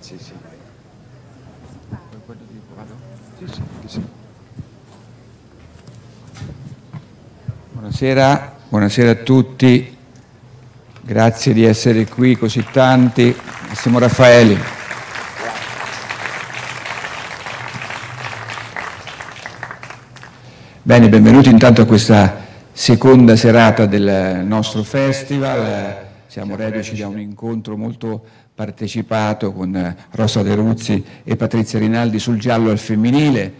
Sì, sì. Buonasera, buonasera a tutti, grazie di essere qui così tanti. Massimo Raffaelli. Bene, benvenuti intanto a questa seconda serata del nostro festival. Siamo reduci da un incontro molto partecipato con Rosa De Ruzzi e Patrizia Rinaldi sul giallo al femminile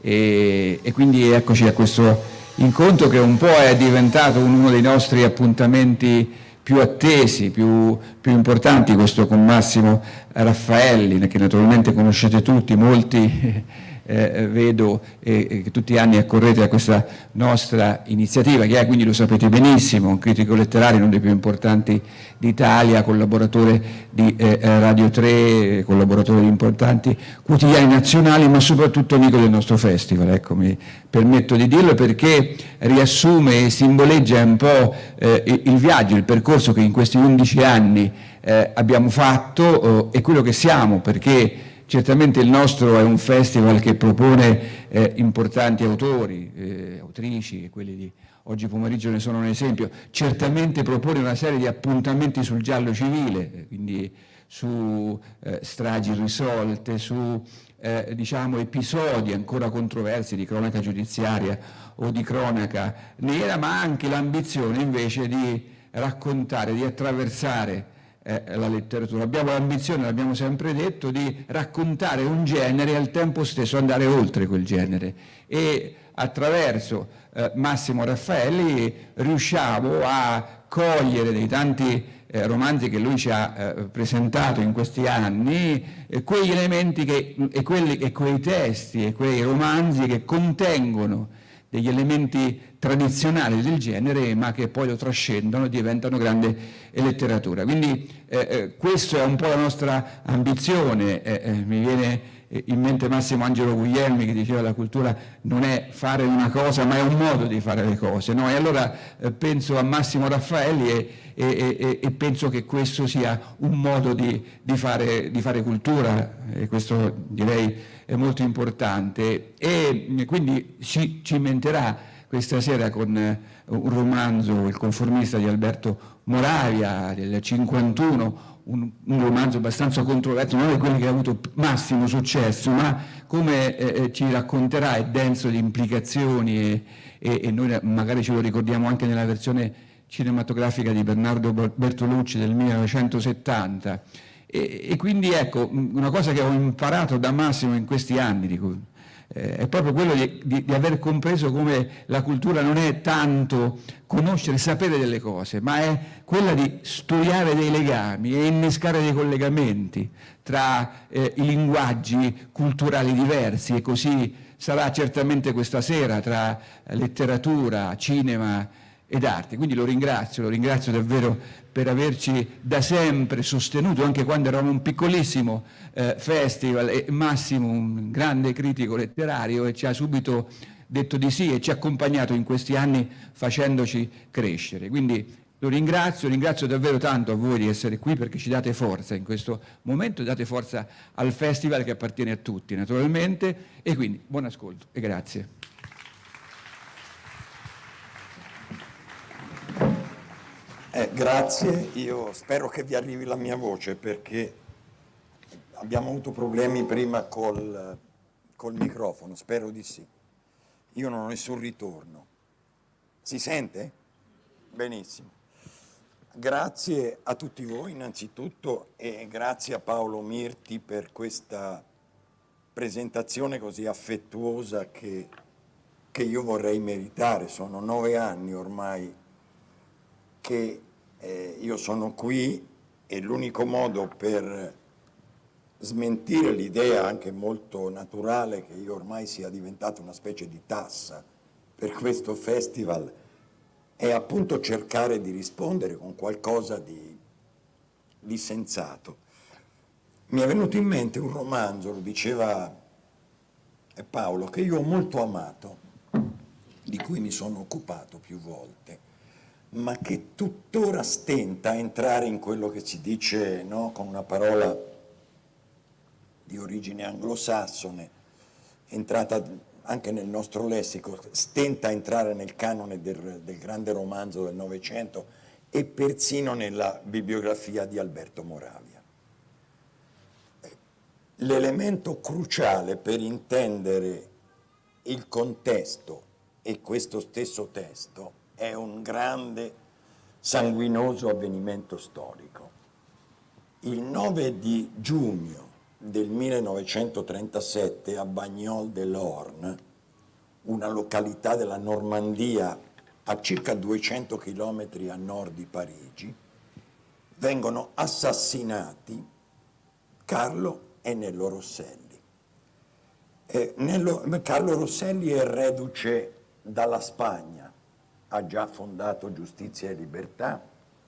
e quindi eccoci a questo incontro che un po' è diventato uno dei nostri appuntamenti più attesi, più importanti, questo con Massimo Raffaelli, che naturalmente conoscete tutti, molti vedo che tutti gli anni accorrete a questa nostra iniziativa, che è, quindi lo sapete benissimo, un critico letterario, uno dei più importanti d'Italia, collaboratore di Radio 3, collaboratore di importanti quotidiani nazionali, ma soprattutto amico del nostro festival. Ecco, mi permetto di dirlo perché riassume e simboleggia un po' il viaggio, il percorso che in questi 11 anni abbiamo fatto e quello che siamo, perché certamente il nostro è un festival che propone importanti autori, autrici, e quelli di oggi pomeriggio ne sono un esempio. Certamente propone una serie di appuntamenti sul giallo civile, quindi su stragi irrisolte, su diciamo episodi ancora controversi di cronaca giudiziaria o di cronaca nera, ma anche l'ambizione invece di raccontare, di attraversare la letteratura. Abbiamo l'ambizione, l'abbiamo sempre detto, di raccontare un genere e al tempo stesso andare oltre quel genere, e attraverso Massimo Raffaelli riusciamo a cogliere dei tanti romanzi che lui ci ha presentato in questi anni, quegli elementi e quei testi e quei romanzi che contengono degli elementi tradizionali del genere, ma che poi lo trascendono e diventano grande letteratura. Quindi questa è un po' la nostra ambizione. Mi viene in mente Massimo Angelo Guglielmi che diceva: la cultura non è fare una cosa, ma è un modo di fare le cose, no? E allora penso a Massimo Raffaelli e penso che questo sia un modo di fare cultura, e questo direi è molto importante. E quindi ci cimenterà questa sera con un romanzo, Il conformista di Alberto Moravia del 51, un romanzo abbastanza controverso, non è quello che ha avuto massimo successo, ma come ci racconterà è denso di implicazioni e noi magari ce lo ricordiamo anche nella versione cinematografica di Bernardo Bertolucci del 1970. E quindi ecco, una cosa che ho imparato da Massimo in questi anni, è proprio quello di aver compreso come la cultura non è tanto conoscere, sapere delle cose, ma è quella di studiare dei legami e innescare dei collegamenti tra i linguaggi culturali diversi, e così sarà certamente questa sera tra letteratura, cinema ed arte. Quindi lo ringrazio davvero per averci da sempre sostenuto, anche quando eravamo un piccolissimo festival, e Massimo, un grande critico letterario, e ci ha subito detto di sì e ci ha accompagnato in questi anni facendoci crescere. Quindi lo ringrazio davvero tanto a voi di essere qui, perché ci date forza in questo momento, date forza al festival che appartiene a tutti naturalmente, e quindi buon ascolto e grazie. Grazie, io spero che vi arrivi la mia voce, perché abbiamo avuto problemi prima col microfono, spero di sì. Io non ho nessun ritorno. Si sente? Benissimo. Grazie a tutti voi innanzitutto, e grazie a Paolo Mirti per questa presentazione così affettuosa che io vorrei meritare. Sono 9 anni ormai che io sono qui, e l'unico modo per smentire l'idea anche molto naturale che io ormai sia diventato una specie di tassa per questo festival è appunto cercare di rispondere con qualcosa di sensato. Mi è venuto in mente un romanzo, lo diceva Paolo, che io ho molto amato, di cui mi sono occupato più volte, ma che tuttora stenta a entrare in quello che si dice, no, con una parola di origine anglosassone, entrata anche nel nostro lessico, stenta a entrare nel canone del grande romanzo del Novecento e persino nella bibliografia di Alberto Moravia. L'elemento cruciale per intendere il contesto e questo stesso testo è un grande, sanguinoso avvenimento storico. Il 9 di giugno del 1937 a Bagnols-de-l'Orne, una località della Normandia a circa 200 km a nord di Parigi, vengono assassinati Carlo e Nello Rosselli. Carlo Rosselli è reduce dalla Spagna, ha già fondato Giustizia e Libertà,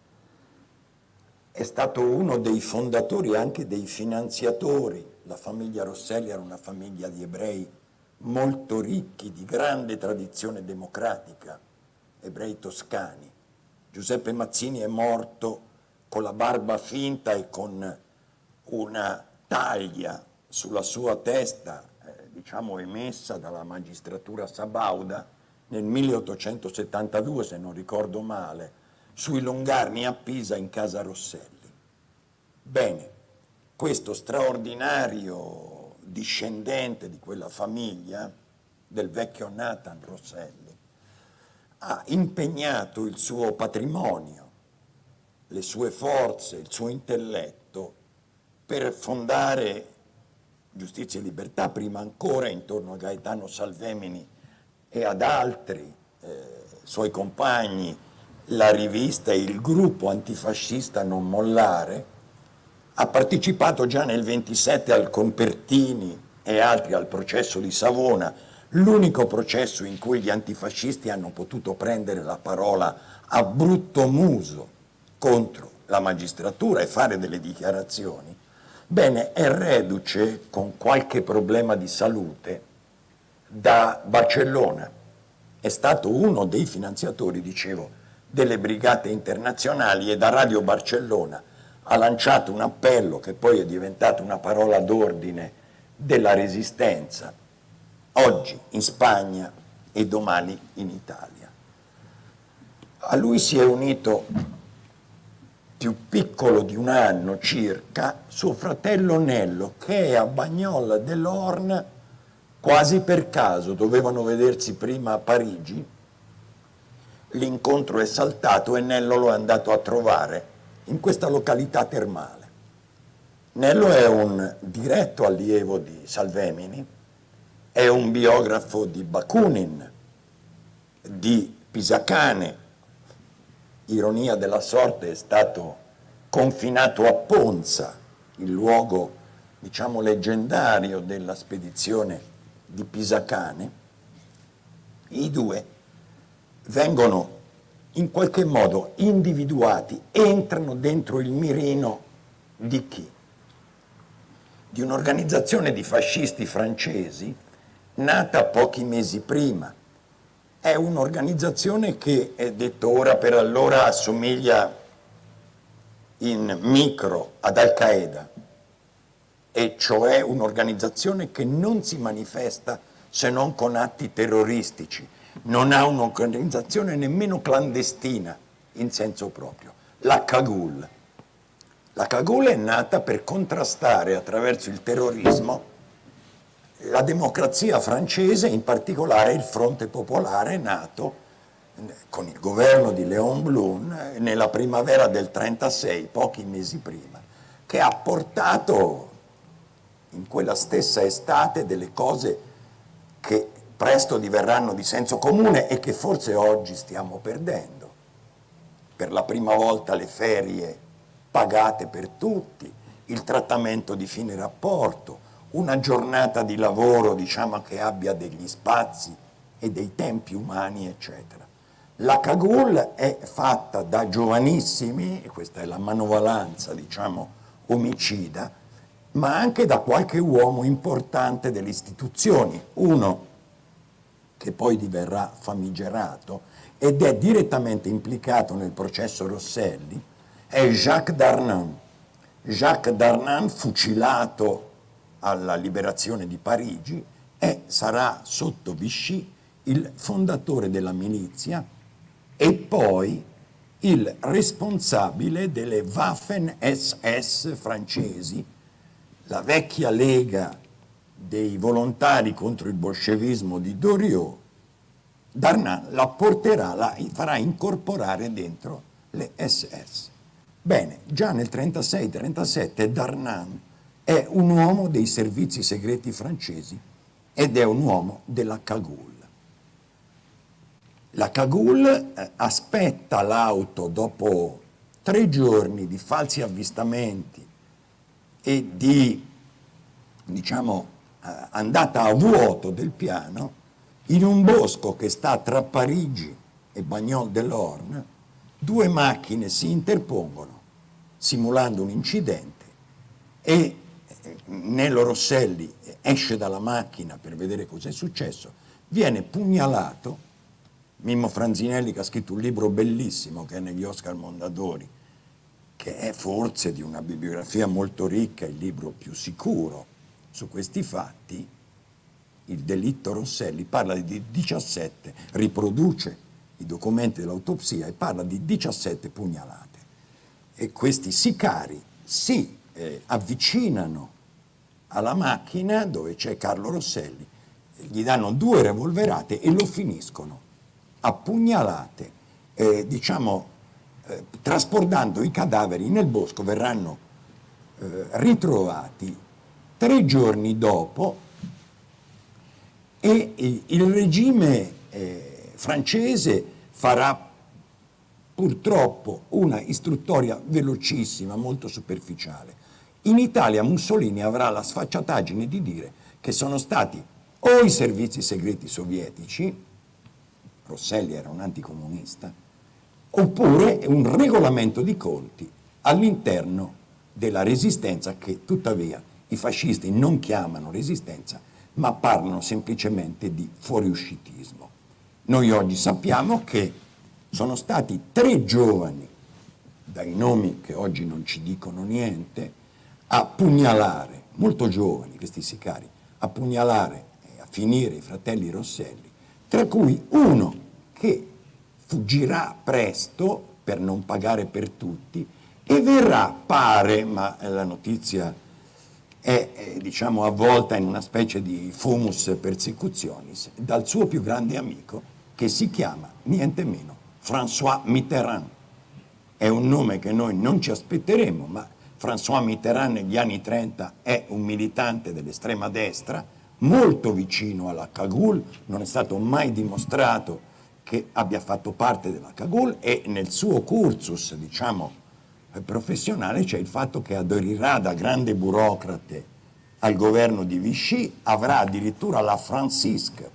è stato uno dei fondatori e anche dei finanziatori. La famiglia Rosselli era una famiglia di ebrei molto ricchi, di grande tradizione democratica, ebrei toscani. Giuseppe Mazzini è morto con la barba finta e con una taglia sulla sua testa, diciamo emessa dalla magistratura sabauda nel 1872, se non ricordo male, sui Longarni a Pisa in casa Rosselli. Bene, questo straordinario discendente di quella famiglia, del vecchio Nathan Rosselli, ha impegnato il suo patrimonio, le sue forze, il suo intelletto per fondare Giustizia e Libertà, prima ancora intorno a Gaetano Salvemini e ad altri suoi compagni, la rivista e il gruppo antifascista Non Mollare. Ha partecipato già nel 27 al Conpertini e altri al processo di Savona, l'unico processo in cui gli antifascisti hanno potuto prendere la parola a brutto muso contro la magistratura e fare delle dichiarazioni. Bene, è reduce con qualche problema di salute da Barcellona. È stato uno dei finanziatori, dicevo, delle brigate internazionali e da Radio Barcellona ha lanciato un appello che poi è diventato una parola d'ordine della resistenza, oggi in Spagna e domani in Italia. A lui si è unito, più piccolo di un anno circa, suo fratello Nello, che è a Bagnols-de-l'Orne quasi per caso, dovevano vedersi prima a Parigi. L'incontro è saltato e Nello lo è andato a trovare in questa località termale. Nello è un diretto allievo di Salvemini, è un biografo di Bakunin, di Pisacane. Ironia della sorte, è stato confinato a Ponza, il luogo, diciamo, leggendario della spedizione di Pisacane. I due vengono in qualche modo individuati, entrano dentro il mirino di chi? Di un'organizzazione di fascisti francesi nata pochi mesi prima. È un'organizzazione che, è detto ora per allora, assomiglia in micro ad Al-Qaeda, e cioè un'organizzazione che non si manifesta se non con atti terroristici. Non ha un'organizzazione nemmeno clandestina in senso proprio, la Cagoule. La Cagoule è nata per contrastare attraverso il terrorismo la democrazia francese, in particolare il Fronte Popolare, nato con il governo di Léon Blum nella primavera del 1936, pochi mesi prima, che ha portato in quella stessa estate delle cose che presto diverranno di senso comune e che forse oggi stiamo perdendo. Per la prima volta le ferie pagate per tutti, il trattamento di fine rapporto, una giornata di lavoro, diciamo, che abbia degli spazi e dei tempi umani, eccetera. La Cagoule è fatta da giovanissimi, e questa è la manovalanza, diciamo, omicida, ma anche da qualche uomo importante delle istituzioni. Uno che poi diverrà famigerato ed è direttamente implicato nel processo Rosselli, è Jacques Darnan. Jacques Darnan, fucilato alla liberazione di Parigi e sarà sotto Vichy il fondatore della milizia e poi il responsabile delle Waffen-SS francesi, la vecchia lega dei volontari contro il bolscevismo di Doriot. Darnan la porterà, la farà incorporare dentro le SS. Bene, già nel 36-37 Darnan è un uomo dei servizi segreti francesi ed è un uomo della Cagoule. La Cagoule aspetta l'auto dopo 3 giorni di falsi avvistamenti e di, diciamo, andata a vuoto del piano in un bosco che sta tra Parigi e Bagnoles de l'Orne. 2 macchine si interpongono simulando un incidente e Nello Rosselli esce dalla macchina per vedere cos'è successo, viene pugnalato. Mimmo Franzinelli, che ha scritto un libro bellissimo che è negli Oscar Mondadori, che è forse di una bibliografia molto ricca, il libro più sicuro su questi fatti, Il delitto Rosselli, parla di 17, riproduce i documenti dell'autopsia e parla di 17 pugnalate. E questi sicari si avvicinano alla macchina dove c'è Carlo Rosselli, gli danno 2 revolverate e lo finiscono a pugnalate, trasportando i cadaveri nel bosco. Verranno ritrovati 3 giorni dopo e il regime francese farà purtroppo una istruttoria velocissima, molto superficiale. In Italia Mussolini avrà la sfacciataggine di dire che sono stati o i servizi segreti sovietici, Rosselli era un anticomunista, oppure un regolamento di conti all'interno della resistenza, che tuttavia i fascisti non chiamano resistenza, ma parlano semplicemente di fuoriuscitismo. Noi oggi sappiamo che sono stati 3 giovani, dai nomi che oggi non ci dicono niente, a pugnalare, molto giovani questi sicari, a pugnalare e a finire i fratelli Rosselli, tra cui uno che fuggirà presto per non pagare per tutti e verrà, pare, ma la notizia è diciamo avvolta in una specie di fumus persecutionis, dal suo più grande amico, che si chiama niente meno François Mitterrand. È un nome che noi non ci aspetteremo, ma François Mitterrand negli anni 30 è un militante dell'estrema destra, molto vicino alla Cagoule, non è stato mai dimostrato che abbia fatto parte della Cagoule, e nel suo cursus, diciamo, professionale c'è il fatto che aderirà da grande burocrate al governo di Vichy, avrà addirittura la Francisque,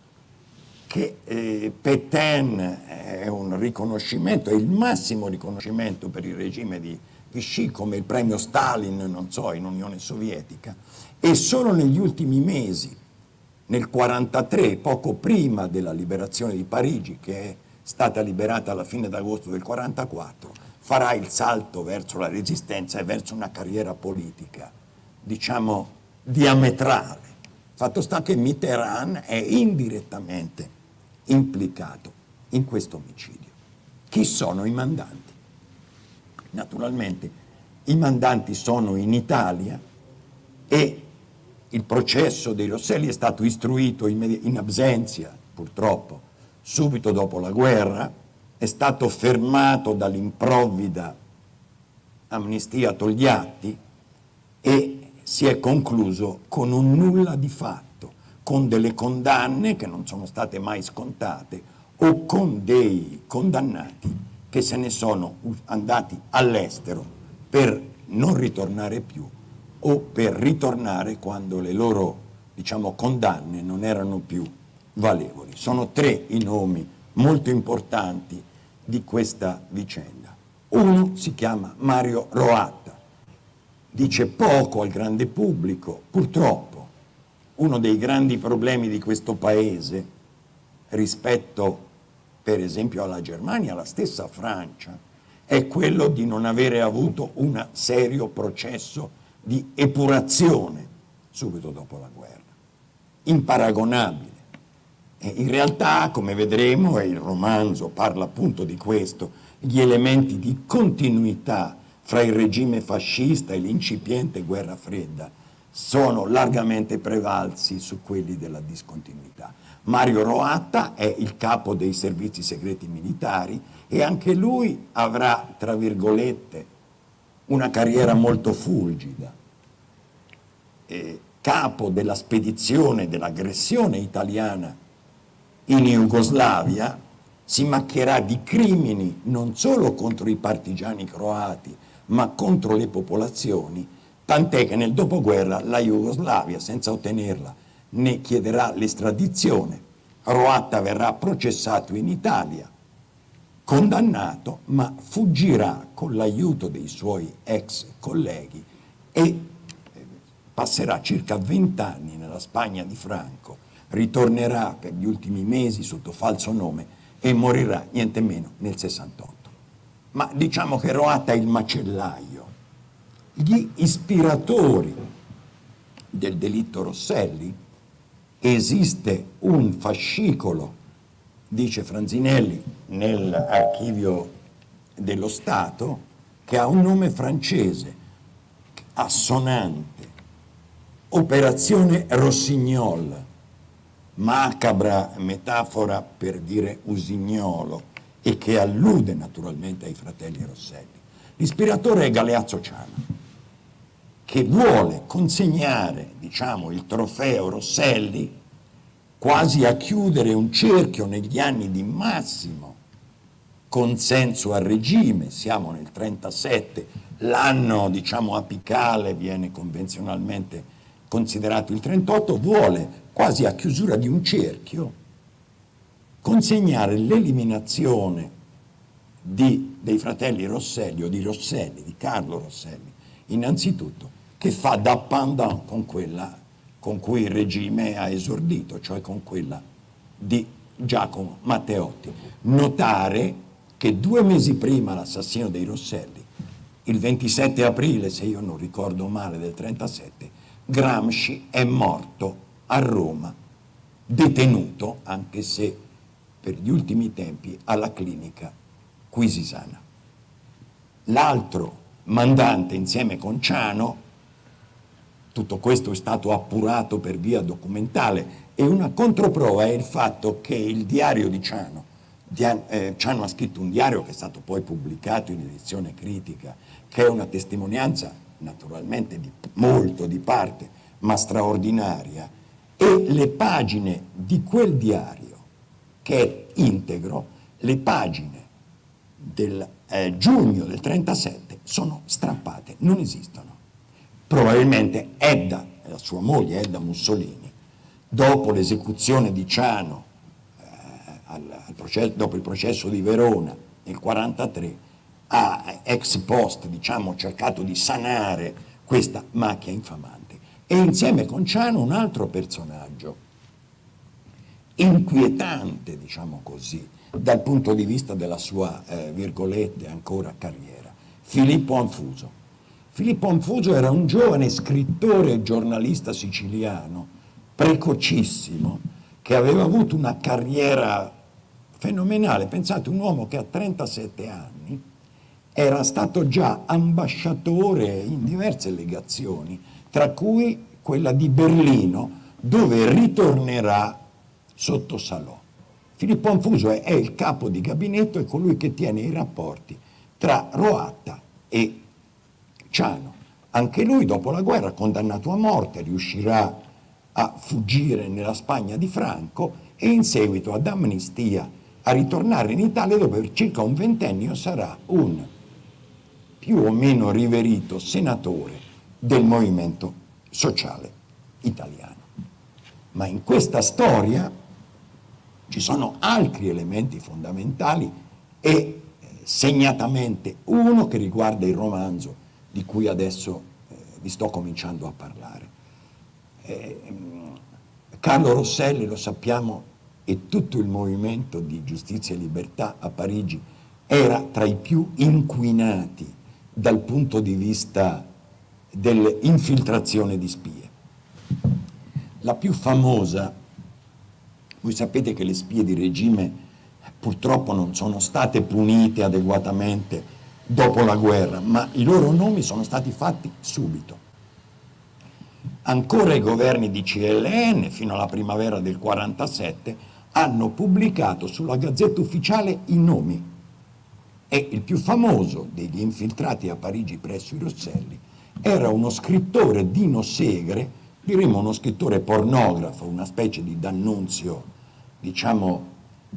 che Pétain è un riconoscimento, è il massimo riconoscimento per il regime di Vichy, come il premio Stalin, non so, in Unione Sovietica. E solo negli ultimi mesi, nel 1943, poco prima della liberazione di Parigi, che è stata liberata alla fine d'agosto del 1944, farà il salto verso la resistenza e verso una carriera politica, diciamo, diametrale. Fatto sta che Mitterrand è indirettamente implicato in questo omicidio. Chi sono i mandanti? Naturalmente i mandanti sono in Italia e il processo dei Rosselli è stato istruito in absentia, purtroppo, subito dopo la guerra, è stato fermato dall'improvvida amnistia Togliatti e si è concluso con un nulla di fatto, con delle condanne che non sono state mai scontate o con dei condannati che se ne sono andati all'estero per non ritornare più o per ritornare quando le loro, diciamo, condanne non erano più valevoli. Sono 3 i nomi molto importanti di questa vicenda. Uno si chiama Mario Roatta, dice poco al grande pubblico, purtroppo. Uno dei grandi problemi di questo paese rispetto, per esempio, alla Germania, alla stessa Francia, è quello di non avere avuto un serio processo di epurazione subito dopo la guerra, imparagonabile. E in realtà, come vedremo, e il romanzo parla appunto di questo, gli elementi di continuità fra il regime fascista e l'incipiente guerra fredda sono largamente prevalsi su quelli della discontinuità. Mario Roatta è il capo dei servizi segreti militari e anche lui avrà, tra virgolette, una carriera molto fulgida. Capo della spedizione dell'aggressione italiana in Jugoslavia, si macchierà di crimini non solo contro i partigiani croati, ma contro le popolazioni, tant'è che nel dopoguerra la Jugoslavia, senza ottenerla, ne chiederà l'estradizione. Roatta verrà processato in Italia, condannato, ma fuggirà con l'aiuto dei suoi ex colleghi e passerà circa 20 anni nella Spagna di Franco, ritornerà per gli ultimi mesi sotto falso nome e morirà niente meno nel 68. Ma diciamo che Roatta è il macellaio. Gli ispiratori del delitto Rosselli, esiste un fascicolo, dice Franzinelli, nell'archivio dello Stato, che ha un nome francese, assonante, Operazione Rossignol, macabra metafora per dire usignolo, e che allude naturalmente ai fratelli Rosselli. L'ispiratore è Galeazzo Ciano, che vuole consegnare, diciamo, il trofeo Rosselli quasi a chiudere un cerchio negli anni di massimo consenso al regime. Siamo nel 1937, l'anno, diciamo, apicale viene convenzionalmente considerato il 1938, vuole quasi a chiusura di un cerchio consegnare l'eliminazione dei fratelli Rosselli, o di Rosselli, di Carlo Rosselli, innanzitutto, che fa da pendant con quella con cui il regime ha esordito, cioè con quella di Giacomo Matteotti. Notare che 2 mesi prima l'assassinio dei Rosselli, il 27 aprile, se io non ricordo male, del 1937, Gramsci è morto a Roma, detenuto, anche se per gli ultimi tempi, alla clinica Quisisana. L'altro mandante, insieme con Ciano, tutto questo è stato appurato per via documentale, e una controprova è il fatto che il diario di Ciano, Ciano ha scritto un diario che è stato poi pubblicato in edizione critica, che è una testimonianza naturalmente molto di parte, ma straordinaria, e le pagine di quel diario, che è integro, le pagine del giugno del 1937 sono strappate, non esistono. Probabilmente Edda, la sua moglie Edda Mussolini, dopo l'esecuzione di Ciano, dopo il processo di Verona nel 1943, ha ex post, diciamo, cercato di sanare questa macchia infamante. E insieme con Ciano un altro personaggio inquietante, diciamo così, dal punto di vista della sua, virgolette, ancora carriera, Filippo Anfuso. Filippo Anfuso era un giovane scrittore e giornalista siciliano, precocissimo, che aveva avuto una carriera fenomenale. Pensate, un uomo che a 37 anni era stato già ambasciatore in diverse legazioni, tra cui quella di Berlino, dove ritornerà sotto Salò. Filippo Anfuso è il capo di gabinetto, è colui che tiene i rapporti tra Roatta e Ciano. Anche lui, dopo la guerra, condannato a morte, riuscirà a fuggire nella Spagna di Franco e in seguito ad amnistia a ritornare in Italia, dove per circa un ventennio sarà un più o meno riverito senatore del movimento sociale italiano. Ma in questa storia ci sono altri elementi fondamentali e segnatamente uno che riguarda il romanzo di cui adesso vi sto cominciando a parlare. Carlo Rosselli, lo sappiamo, e tutto il movimento di Giustizia e Libertà a Parigi era tra i più inquinati dal punto di vista dell'infiltrazione di spie. La più famosa, voi sapete che le spie di regime purtroppo non sono state punite adeguatamente dopo la guerra, ma i loro nomi sono stati fatti subito. Ancora i governi di CLN, fino alla primavera del 47, hanno pubblicato sulla Gazzetta Ufficiale i nomi. E il più famoso degli infiltrati a Parigi presso i Rosselli era uno scrittore, Dino Segre, diremmo uno scrittore pornografo, una specie di D'Annunzio, diciamo,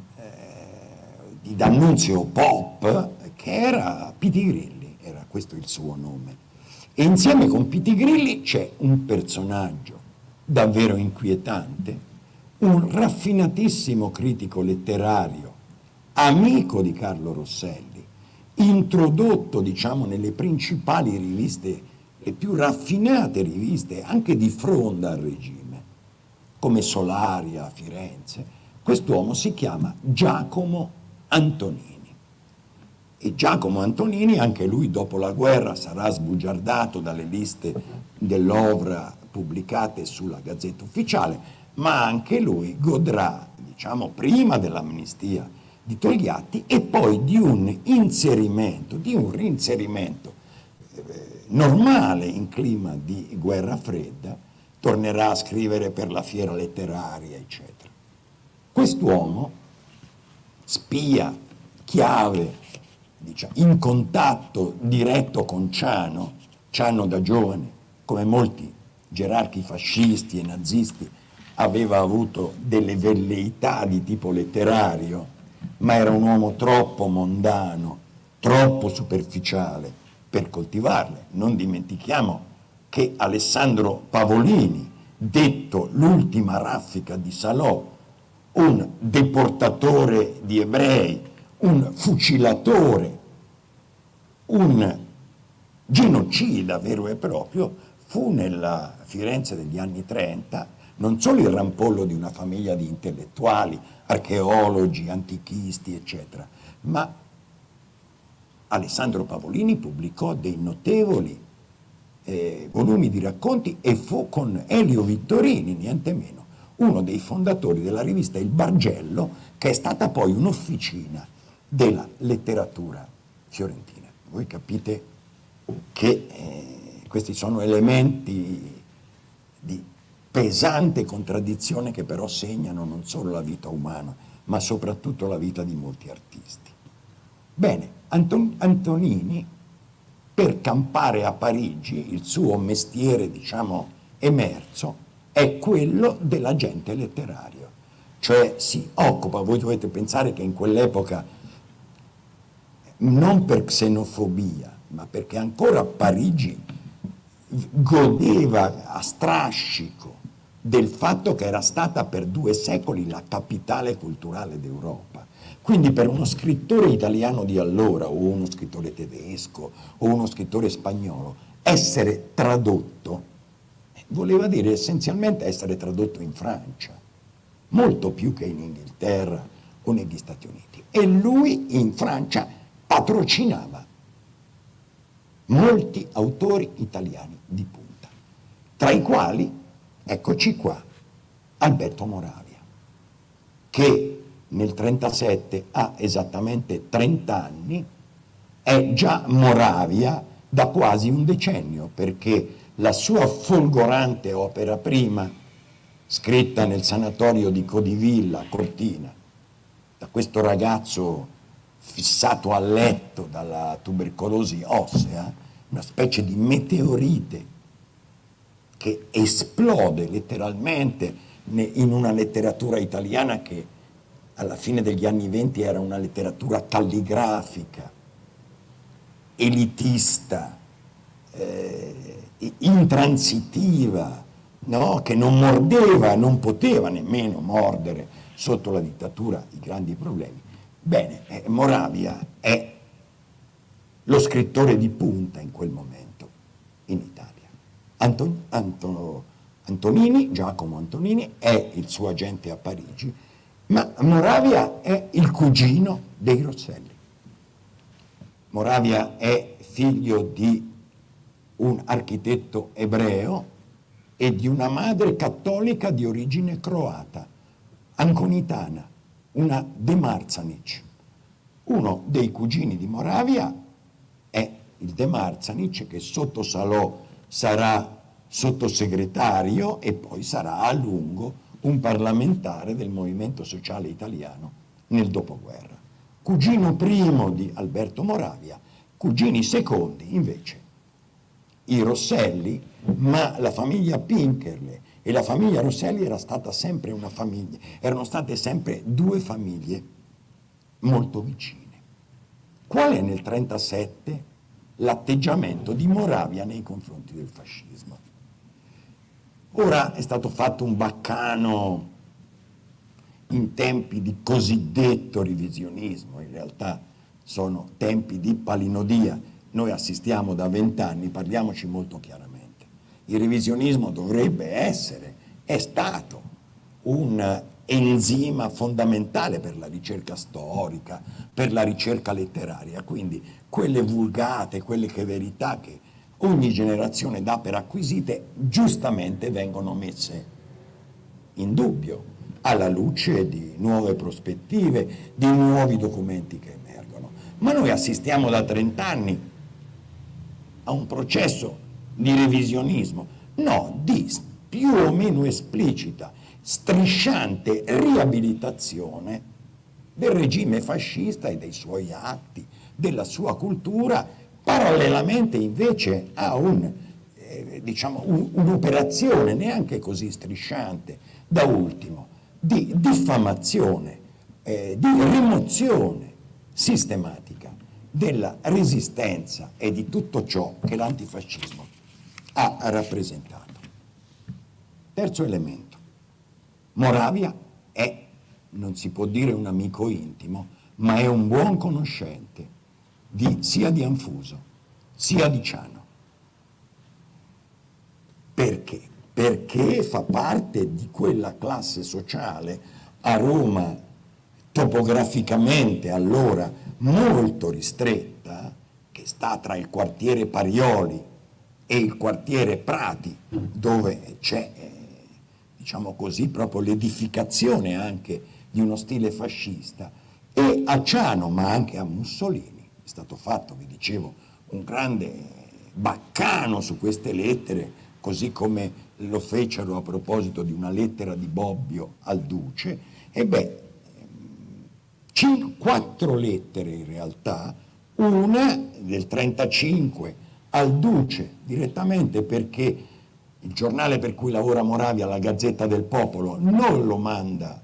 di D'Annunzio pop, che era Piti Grilli, era questo il suo nome. E insieme con Piti Grilli c'è un personaggio davvero inquietante, un raffinatissimo critico letterario, amico di Carlo Rosselli, introdotto, diciamo, nelle principali riviste, le più raffinate riviste, anche di fronda al regime, come Solaria a Firenze. Quest'uomo si chiama Giacomo Antonini. E Giacomo Antonini, anche lui dopo la guerra sarà sbugiardato dalle liste dell'Ovra pubblicate sulla Gazzetta Ufficiale, ma anche lui godrà, diciamo, prima dell'amnistia di Togliatti e poi di un inserimento, di un reinserimento normale in clima di guerra fredda, tornerà a scrivere per la Fiera Letteraria, eccetera. Quest'uomo, spia, chiave, diciamo, in contatto diretto con Ciano da giovane, come molti gerarchi fascisti e nazisti, aveva avuto delle velleità di tipo letterario, ma era un uomo troppo mondano, troppo superficiale per coltivarle. Non dimentichiamo che Alessandro Pavolini, detto l'ultima raffica di Salò, un deportatore di ebrei, un fucilatore, un genocida vero e proprio, fu nella Firenze degli anni 30 non solo il rampollo di una famiglia di intellettuali, archeologi, antichisti, eccetera, ma Alessandro Pavolini pubblicò dei notevoli volumi di racconti e fu con Elio Vittorini, niente meno, uno dei fondatori della rivista Il Bargello, che è stata poi un'officina della letteratura fiorentina. Voi capite che questi sono elementi di pesante contraddizione che però segnano non solo la vita umana, ma soprattutto la vita di molti artisti. Bene, Antonini, per campare a Parigi, il suo mestiere, diciamo, emerso, è quello dell'agente letterario. Cioè si occupa, voi dovete pensare che in quell'epoca, non per xenofobia, ma perché ancora Parigi godeva a strascico del fatto che era stata per 2 secoli la capitale culturale d'Europa. Quindi per uno scrittore italiano di allora, o uno scrittore tedesco, o uno scrittore spagnolo, essere tradotto voleva dire essenzialmente essere tradotto in Francia, molto più che in Inghilterra o negli Stati Uniti. E lui in Francia patrocinava molti autori italiani di punta, tra i quali, eccoci qua, Alberto Moravia, che nel 1937 ha esattamente 30 anni, è già Moravia da quasi un decennio, perché la sua folgorante opera prima, scritta nel sanatorio di Codivilla, Cortina, da questo ragazzo fissato a letto dalla tubercolosi ossea, una specie di meteorite che esplode letteralmente in una letteratura italiana che alla fine degli anni 20 era una letteratura calligrafica, elitista, intransitiva, no? Che non mordeva, non poteva nemmeno mordere sotto la dittatura i grandi problemi. Bene, Moravia è lo scrittore di punta in quel momento in Italia. Antonini, Giacomo Antonini, è il suo agente a Parigi, ma Moravia è il cugino dei Rosselli. Moravia è figlio di un architetto ebreo e di una madre cattolica di origine croata, anconitana, una De Marzanic. Uno dei cugini di Moravia è il De Marzanic, che sotto Salò sarà sottosegretario e poi sarà a lungo un parlamentare del Movimento Sociale Italiano nel dopoguerra. Cugino primo di Alberto Moravia, cugini secondi invece i Rosselli, ma la famiglia Pinkerle e la famiglia Rosselli era stata sempre una famiglia, erano state sempre due famiglie molto vicine. Qual è nel 1937 l'atteggiamento di Moravia nei confronti del fascismo? Ora è stato fatto un baccano in tempi di cosiddetto revisionismo, in realtà sono tempi di palinodia. Noi assistiamo da 20 anni, parliamoci molto chiaramente. Il revisionismo dovrebbe essere, è stato un enzima fondamentale per la ricerca storica, per la ricerca letteraria, quindi quelle vulgate, quelle che verità che ogni generazione dà per acquisite, giustamente vengono messe in dubbio alla luce di nuove prospettive, di nuovi documenti che emergono. Ma noi assistiamo da 30 anni a un processo di revisionismo, no, di più o meno esplicita, strisciante riabilitazione del regime fascista e dei suoi atti, della sua cultura, parallelamente invece a un'operazione neanche così strisciante, da ultimo, di diffamazione, di rimozione sistematica della resistenza e di tutto ciò che l'antifascismo ha rappresentato. Terzo elemento, Moravia è, non si può dire un amico intimo, ma è un buon conoscente sia di Anfuso sia di Ciano. Perché? Perché fa parte di quella classe sociale a Roma topograficamente allora molto ristretta, che sta tra il quartiere Parioli e il quartiere Prati, dove c'è, diciamo così, proprio l'edificazione anche di uno stile fascista, e a Ciano, ma anche a Mussolini. È stato fatto, vi dicevo, un grande baccano su queste lettere, così come lo fecero a proposito di una lettera di Bobbio al Duce. E beh, 4 lettere in realtà, una del 1935 al Duce direttamente, perché il giornale per cui lavora Moravia, la Gazzetta del Popolo, non lo manda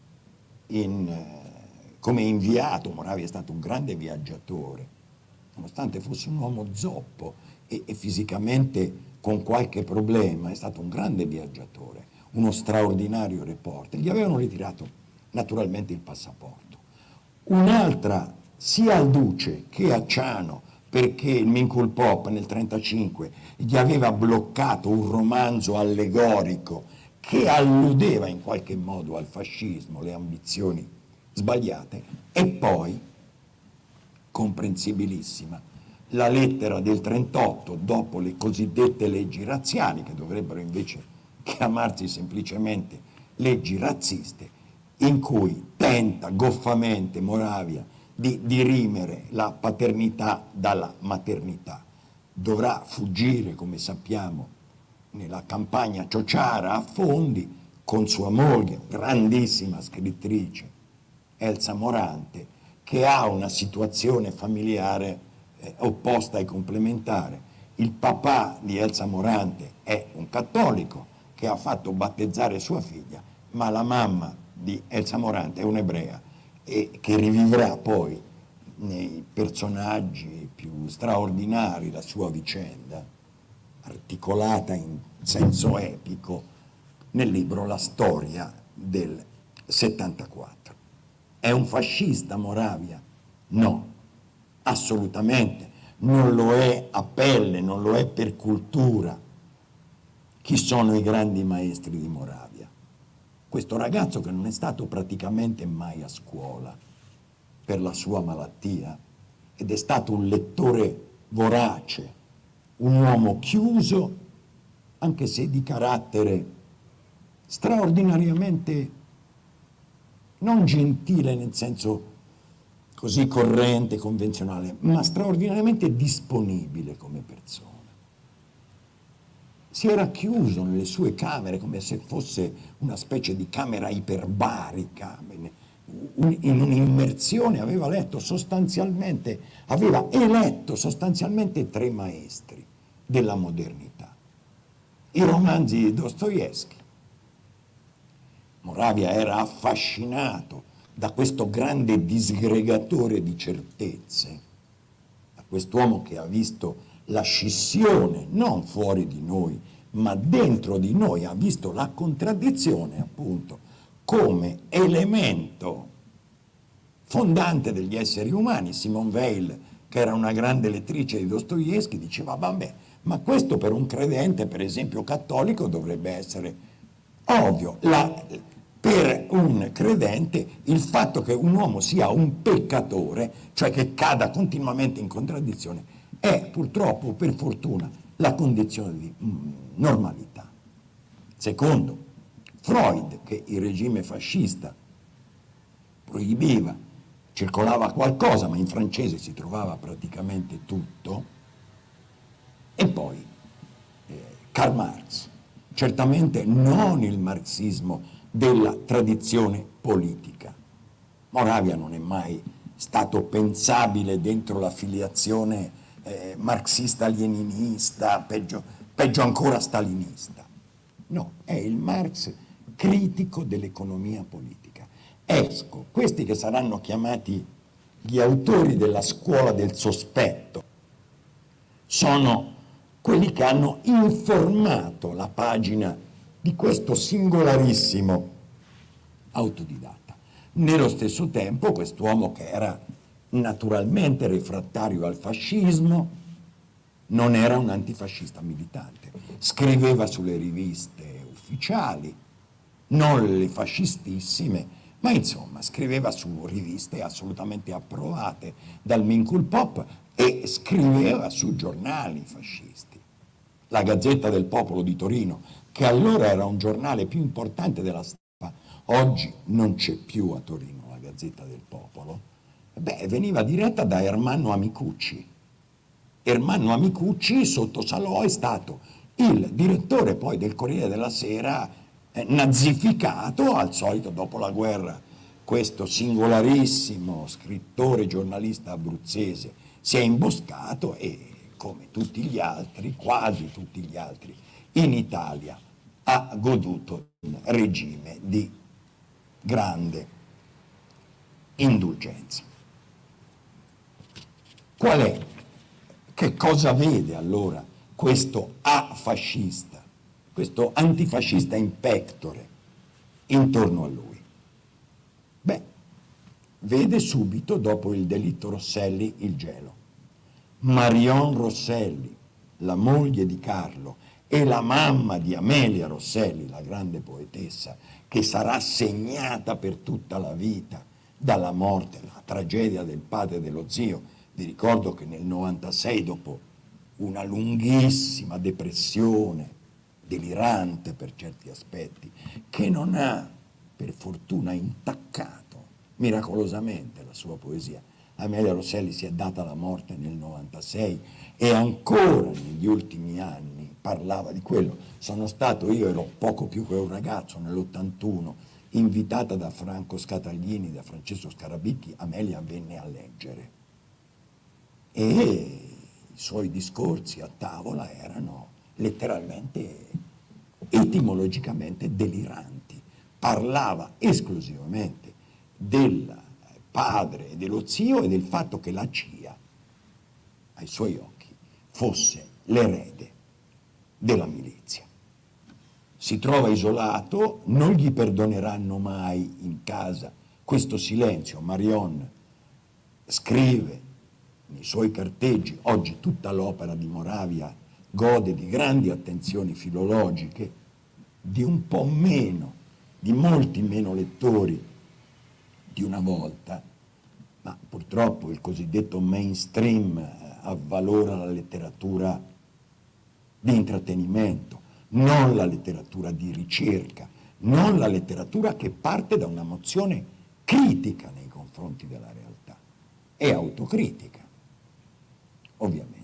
come inviato. Moravia è stato un grande viaggiatore, nonostante fosse un uomo zoppo e fisicamente con qualche problema, è stato un grande viaggiatore, uno straordinario reporter. Gli avevano ritirato naturalmente il passaporto. Un'altra sia al Duce che a Ciano, perché il Minkul Pop nel 1935 gli aveva bloccato un romanzo allegorico che alludeva in qualche modo al fascismo, le ambizioni sbagliate. E poi, comprensibilissima, la lettera del 1938, dopo le cosiddette leggi razziali, che dovrebbero invece chiamarsi semplicemente leggi razziste, in cui tenta goffamente Moravia di dirimere la paternità dalla maternità. Dovrà fuggire, come sappiamo, nella campagna Ciociara a Fondi con sua moglie, grandissima scrittrice, Elsa Morante, che ha una situazione familiare opposta e complementare. Il papà di Elsa Morante è un cattolico che ha fatto battezzare sua figlia, ma la mamma di Elsa Morante è un'ebrea, e che rivivrà poi nei personaggi più straordinari la sua vicenda, articolata in senso epico nel libro La storia del 74. È un fascista Moravia? No, assolutamente. Non lo è a pelle, non lo è per cultura. Chi sono i grandi maestri di Moravia? Questo ragazzo che non è stato praticamente mai a scuola per la sua malattia ed è stato un lettore vorace, un uomo chiuso anche se di carattere straordinariamente non gentile nel senso così corrente, convenzionale, ma straordinariamente disponibile come persona. Si era chiuso nelle sue camere come se fosse una specie di camera iperbarica, in un'immersione aveva eletto sostanzialmente tre maestri della modernità. I romanzi di Dostoevskij. Moravia era affascinato da questo grande disgregatore di certezze, da quest'uomo che ha visto la scissione non fuori di noi, ma dentro di noi, ha visto la contraddizione appunto come elemento fondante degli esseri umani. Simone Weil, che era una grande lettrice di Dostoevskij, diceva vabbè, ma questo per un credente, per esempio cattolico, dovrebbe essere ovvio. Per un credente il fatto che un uomo sia un peccatore, cioè che cada continuamente in contraddizione, è purtroppo, per fortuna, la condizione di normalità. Secondo, Freud, che il regime fascista proibiva, circolava qualcosa, ma in francese si trovava praticamente tutto, e poi Karl Marx, certamente non il marxismo della tradizione politica. Moravia non è mai stato pensabile dentro la filiazione marxista-leninista, peggio ancora stalinista. No, è il Marx critico dell'economia politica. Ecco, questi che saranno chiamati gli autori della scuola del sospetto sono quelli che hanno informato la pagina di questo singolarissimo autodidatta. Nello stesso tempo quest'uomo, che era naturalmente refrattario al fascismo, non era un antifascista militante, scriveva sulle riviste ufficiali, non le fascistissime, ma insomma scriveva su riviste assolutamente approvate dal Minkulpop e scriveva su giornali fascisti. La Gazzetta del Popolo di Torino, che allora era un giornale più importante della stampa, oggi non c'è più a Torino la Gazzetta del Popolo, veniva diretta da Ermanno Amicucci. Ermanno Amicucci sotto Salò è stato il direttore poi del Corriere della Sera, nazificato al solito dopo la guerra. Questo singolarissimo scrittore giornalista abruzzese si è imboscato e, come tutti gli altri, quasi tutti gli altri, in Italia ha goduto un regime di grande indulgenza. Qual è? Che cosa vede allora questo afascista, questo antifascista in pectore intorno a lui? Beh, vede subito, dopo il delitto Rosselli, il gelo. Marion Rosselli, la moglie di Carlo e la mamma di Amelia Rosselli, la grande poetessa, che sarà segnata per tutta la vita dalla morte, la tragedia del padre e dello zio. Vi ricordo che nel 96, dopo una lunghissima depressione, delirante per certi aspetti, che non ha per fortuna intaccato miracolosamente la sua poesia, Amelia Rosselli si è data la morte nel 96 e ancora negli ultimi anni parlava di quello. Io ero poco più che un ragazzo nell'81, invitata da Franco Scataglini, da Francesco Scarabicchi, Amelia venne a leggere. E i suoi discorsi a tavola erano letteralmente, etimologicamente deliranti. Parlava esclusivamente del padre e dello zio e del fatto che la CIA, ai suoi occhi, fosse l'erede della milizia. Si trova isolato, non gli perdoneranno mai in casa questo silenzio. Marion scrive nei suoi carteggi, oggi tutta l'opera di Moravia gode di grandi attenzioni filologiche, di un po' meno, di molti meno lettori di una volta, ma purtroppo il cosiddetto mainstream avvalora la letteratura di intrattenimento, non la letteratura di ricerca, non la letteratura che parte da una nozione critica nei confronti della realtà e autocritica, ovviamente.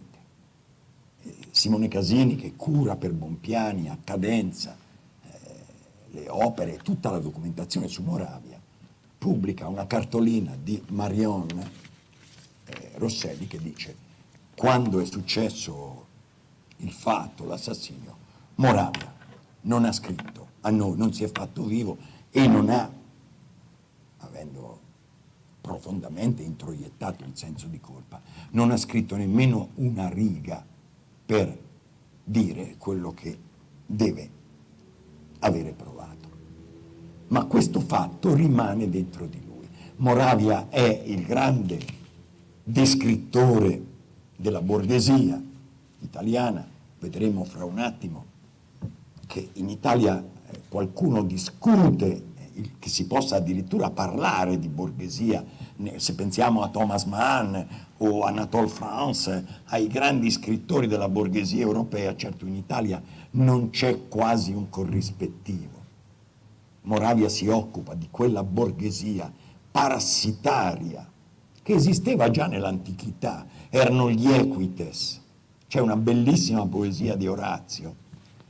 Simone Casini, che cura per Bompiani a cadenza le opere e tutta la documentazione su Moravia, pubblica una cartolina di Marion Rosselli che dice: quando è successo il fatto, l'assassinio, Moravia non ha scritto a noi, non si è fatto vivo e non ha, avendo profondamente introiettato il senso di colpa, non ha scritto nemmeno una riga per dire quello che deve avere provato. Ma questo fatto rimane dentro di lui. Moravia è il grande descrittore della borghesia italiana. Vedremo fra un attimo che in Italia qualcuno discute che si possa addirittura parlare di borghesia, se pensiamo a Thomas Mann o Anatole France, ai grandi scrittori della borghesia europea. Certo, in Italia non c'è quasi un corrispettivo. Moravia si occupa di quella borghesia parassitaria che esisteva già nell'antichità, erano gli equites. C'è una bellissima poesia di Orazio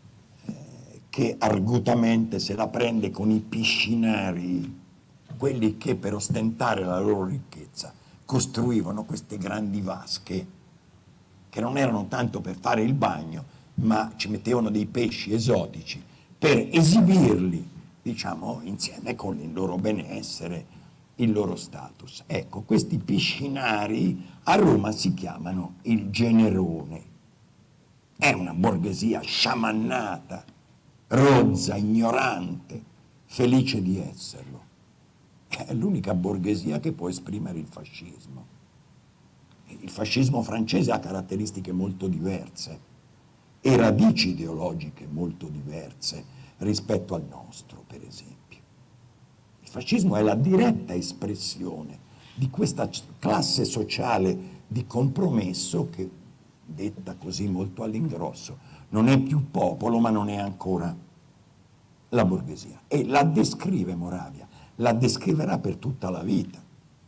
che argutamente se la prende con i piscinari, quelli che per ostentare la loro ricchezza costruivano queste grandi vasche che non erano tanto per fare il bagno, ma ci mettevano dei pesci esotici per esibirli, diciamo, insieme con il loro benessere, il loro status. Ecco, questi piscinari a Roma si chiamano il Generone. È una borghesia sciamannata, rozza, ignorante, felice di esserlo. È l'unica borghesia che può esprimere il fascismo. Il fascismo francese ha caratteristiche molto diverse e radici ideologiche molto diverse rispetto al nostro, per esempio. Il fascismo è la diretta espressione di questa classe sociale di compromesso che, detta così molto all'ingrosso, non è più popolo, ma non è ancora la borghesia. E la descrive Moravia, la descriverà per tutta la vita.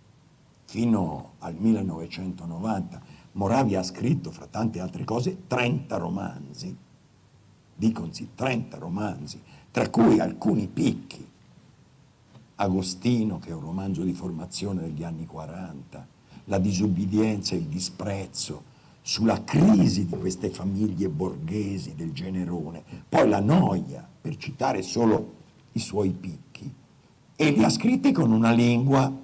Fino al 1990 Moravia ha scritto, fra tante altre cose, 30 romanzi, diconsi 30 romanzi, tra cui alcuni picchi. Agostino, che è un romanzo di formazione degli anni 40, la disubbidienza e il disprezzo, sulla crisi di queste famiglie borghesi del Generone, poi la noia, per citare solo i suoi picchi, e li ha scritti con una lingua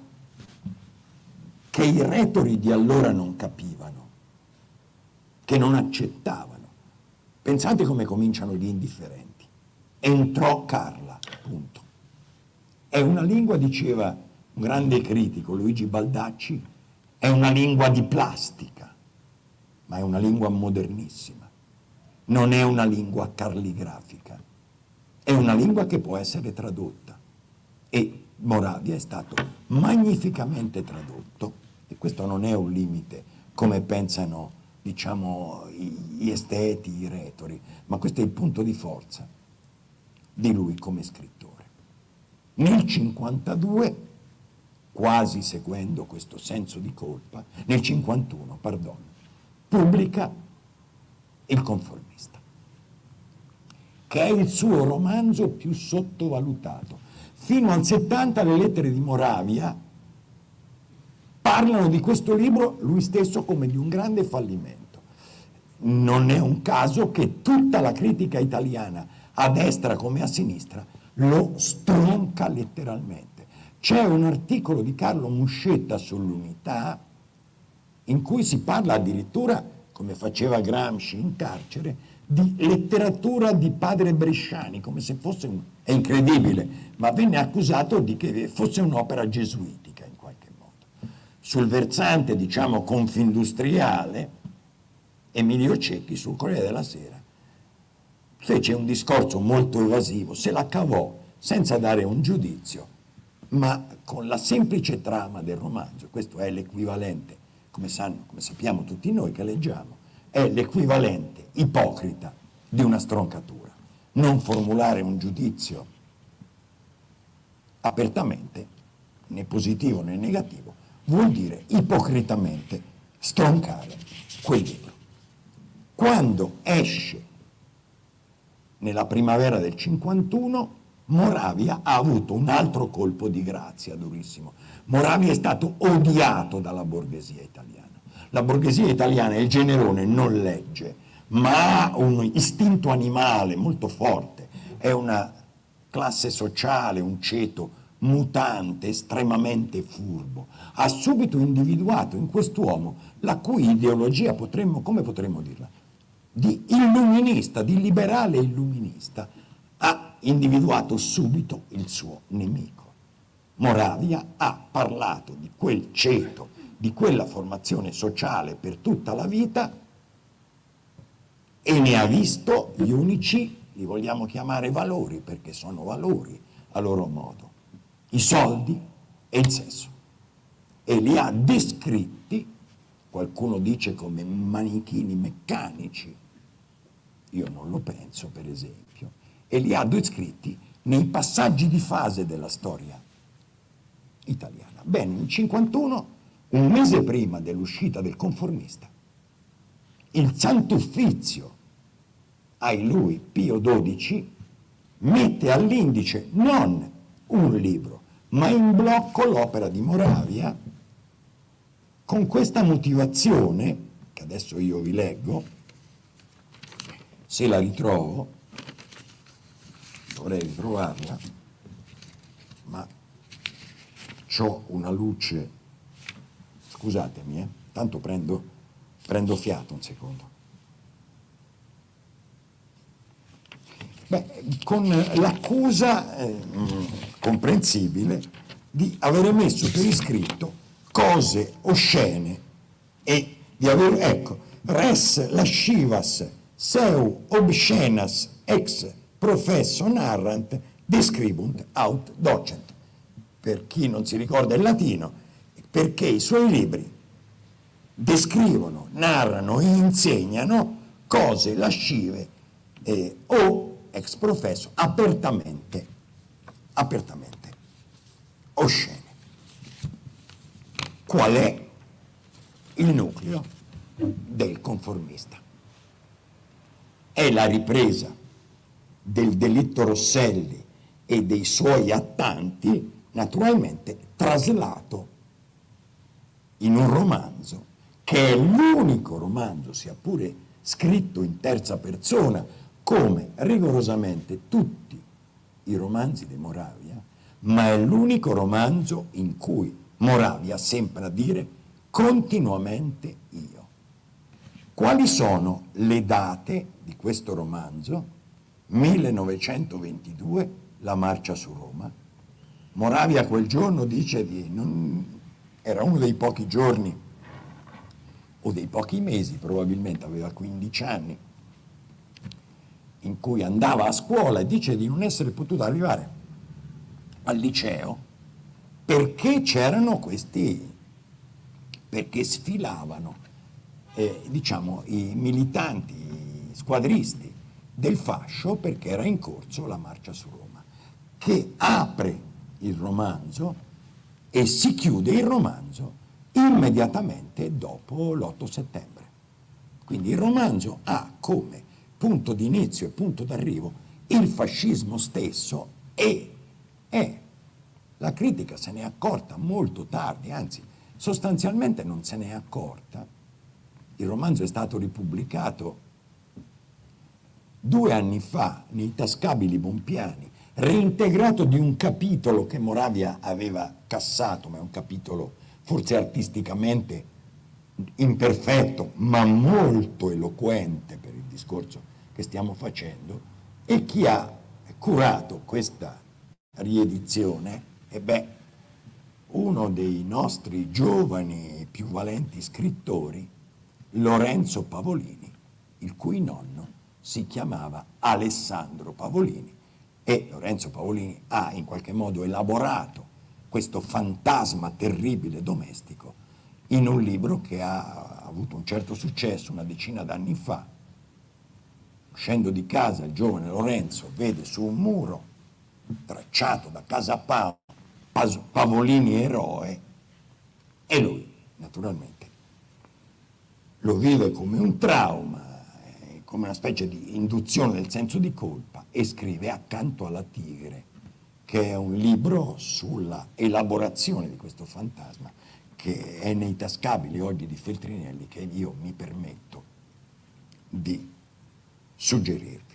che i retori di allora non capivano, che non accettavano. Pensate come cominciano gli indifferenti. Entrò Carla, punto. È una lingua, diceva un grande critico, Luigi Baldacci, è una lingua di plastica, ma è una lingua modernissima, non è una lingua carligrafica, è una lingua che può essere tradotta e Moravia è stato magnificamente tradotto, e questo non è un limite come pensano, diciamo, gli esteti, i retori, ma questo è il punto di forza di lui come scrittore. Nel 52, quasi seguendo questo senso di colpa, nel 51, perdono, pubblica Il conformista, che è il suo romanzo più sottovalutato. Fino al 70 le lettere di Moravia parlano di questo libro lui stesso come di un grande fallimento. Non è un caso che tutta la critica italiana, a destra come a sinistra, lo stronca letteralmente. C'è un articolo di Carlo Muscetta sull'Unità in cui si parla addirittura, come faceva Gramsci in carcere, di letteratura di padre Bresciani, come se fosse è incredibile, ma venne accusato di che fosse un'opera gesuitica in qualche modo. Sul versante, diciamo, confindustriale, Emilio Cecchi sul Corriere della Sera fece un discorso molto evasivo, se la cavò senza dare un giudizio, ma con la semplice trama del romanzo. Questo è l'equivalente, come sappiamo tutti noi che leggiamo, è l'equivalente ipocrita di una stroncatura. non formulare un giudizio apertamente, né positivo né negativo, vuol dire ipocritamente stroncare quel libro. Quando esce nella primavera del 51, Moravia ha avuto un altro colpo di grazia durissimo. Moravia è stato odiato dalla borghesia italiana. La borghesia italiana, il generone, non legge, ma ha un istinto animale molto forte, è una classe sociale, un ceto mutante, estremamente furbo. Ha subito individuato in quest'uomo la cui ideologia come potremmo dirla? Di illuminista, di liberale illuminista, ha individuato subito il suo nemico. Moravia ha parlato di quel ceto, di quella formazione sociale per tutta la vita e ne ha visto gli unici, li vogliamo chiamare valori, perché sono valori a loro modo, i soldi e il sesso. E li ha descritti, qualcuno dice come manichini meccanici, io non lo penso per esempio, e li ha descritti nei passaggi di fase della storia italiana. Bene, nel 51, un mese prima dell'uscita del Conformista, il Sant'Uffizio, ai lui Pio XII, mette all'indice non un libro, ma in blocco l'opera di Moravia, con questa motivazione, che adesso io vi leggo, se la ritrovo, dovrei ritrovarla, ma c'ho una luce, scusatemi, tanto prendo fiato un secondo. Beh, con l'accusa comprensibile di avere messo per iscritto cose oscene e di aver, ecco, res lascivas seu obscenas ex professo narrant describunt aut docent. Per chi non si ricorda il latino, perché i suoi libri descrivono, narrano e insegnano cose lascive o ex professo apertamente oscene. Qual è il nucleo del conformista? È la ripresa del delitto Rosselli e dei suoi attanti, naturalmente traslato in un romanzo che è l'unico romanzo, sia pure scritto in terza persona, come rigorosamente tutti i romanzi di Moravia, ma è l'unico romanzo in cui Moravia sembra dire continuamente io. Quali sono le date di questo romanzo? 1922, la marcia su Roma. Moravia quel giorno dice era uno dei pochi giorni o dei pochi mesi, probabilmente aveva 15 anni, in cui andava a scuola, e dice di non essere potuto arrivare al liceo perché c'erano perché sfilavano diciamo i militanti, i squadristi del fascio, perché era in corso la marcia su Roma, che apre il romanzo e si chiude il romanzo immediatamente dopo l'8 settembre. Quindi il romanzo ha come punto di inizio e punto d'arrivo il fascismo stesso, e la critica se n'è accorta molto tardi, anzi sostanzialmente non se n'è accorta. Il romanzo è stato ripubblicato 2 anni fa nei Tascabili Bompiani, reintegrato di un capitolo che Moravia aveva cassato, ma è un capitolo forse artisticamente imperfetto, ma molto eloquente per il discorso che stiamo facendo. E chi ha curato questa riedizione? Uno dei nostri giovani più valenti scrittori, Lorenzo Pavolini, il cui nonno si chiamava Alessandro Pavolini, e Lorenzo Pavolini ha in qualche modo elaborato questo fantasma terribile domestico in un libro che ha avuto un certo successo una decina d'anni fa, Uscendo di casa, il giovane Lorenzo vede su un muro, tracciato da Casa Pavolini eroe, e lui, naturalmente, lo vive come un trauma, come una specie di induzione del senso di colpa, e scrive Accanto alla tigre, che è un libro sulla elaborazione di questo fantasma, che è nei tascabili oggi di Feltrinelli, che io mi permetto di suggerirvi.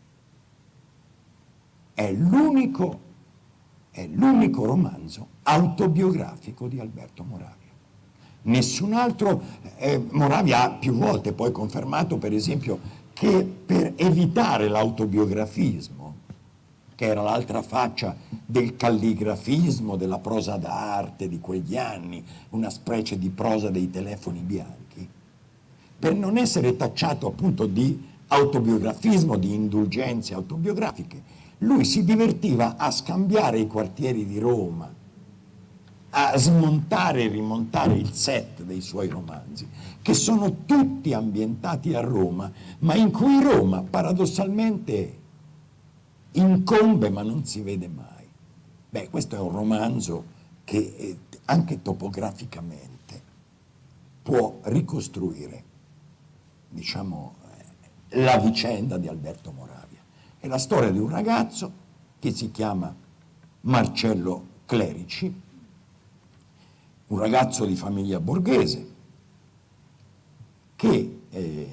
È l'unico romanzo autobiografico di Alberto Moravia. Nessun altro, Moravia ha più volte poi confermato, per esempio, che per evitare l'autobiografismo, che era l'altra faccia del calligrafismo, della prosa d'arte di quegli anni, una specie di prosa dei telefoni bianchi, per non essere tacciato appunto di autobiografismo, di indulgenze autobiografiche, lui si divertiva a scambiare i quartieri di Roma, a smontare e rimontare il set dei suoi romanzi, che sono tutti ambientati a Roma, ma in cui Roma paradossalmente incombe ma non si vede mai. Beh, questo è un romanzo che anche topograficamente può ricostruire, diciamo, la vicenda di Alberto Moravia. È la storia di un ragazzo che si chiama Marcello Clerici, un ragazzo di famiglia borghese che